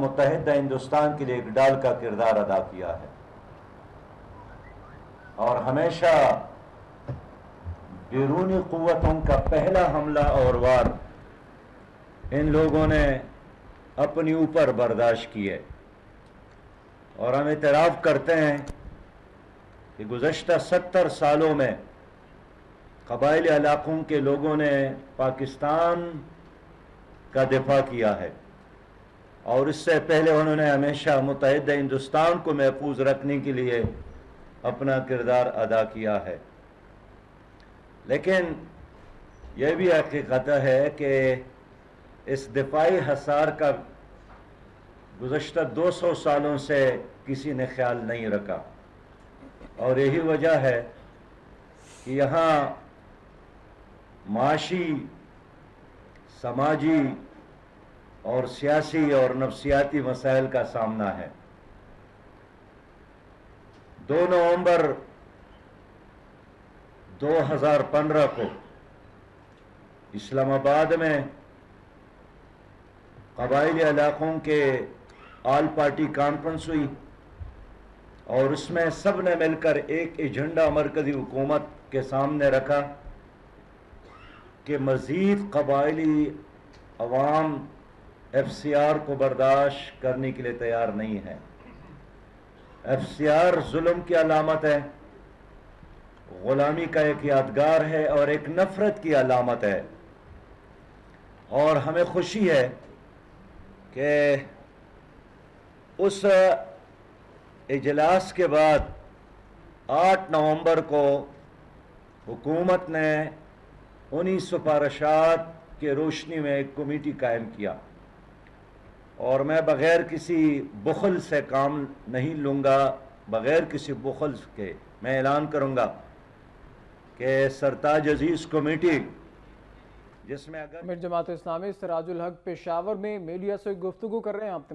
متحدہ ہندوستان کے لیے ایک ڈال کا کردار ادا کیا ہے، اور ہمیشہ بیرونی قوتوں کا پہلا حملہ اور وار ان لوگوں نے اپنی اوپر برداشت کیے، اور ہم اعتراف کرتے ہیں کہ گزشتہ 70 سالوں میں قبائلی علاقوں کے لوگوں نے پاکستان کا دفاع کیا ہے، اور اس سے پہلے انہوں نے ہمیشہ متحدہ ہندوستان کو محفوظ رکھنے کے لیے اپنا کردار ادا کیا ہے۔ لیکن یہ بھی حقیقت ہے کہ اس دفاعی حصار کا گزشتہ 200 سالوں سے کسی نے خیال نہیں رکھا، اور یہی وجہ ہے کہ یہاں معاشی، سماجی اور سیاسی اور نفسیاتی مسائل کا سامنا ہے۔ 2 نومبر 2015 کو اسلام آباد میں قبائلی علاقوں کے آل پارٹی کانفرنس ہوئی، اور اس میں سب نے مل کر ایک ایجنڈا مرکزی حکومت کے سامنے رکھا کہ مزید قبائلی عوام ایف سی آر کو برداشت کرنے کے لیے تیار نہیں ہے۔ ایف سی آر ظلم کی علامت ہے، غلامی کا ایک یادگار ہے اور ایک نفرت کی علامت ہے، اور ہمیں خوشی ہے کہ اس اجلاس کے بعد 8 نومبر کو حکومت نے انہی سفارشات کے روشنی میں ایک کمیٹی قائم کیا، اور میں بغیر کسی بخل سے کام نہیں لوں گا، بغیر کسی بخل کے میں اعلان کروں گا کہ سرتاج عزیز کمیٹی، جس میں جماعت اسلامی سراج الحق پشاور میں میڈیا سے گفتگو کر رہے ہیں آپ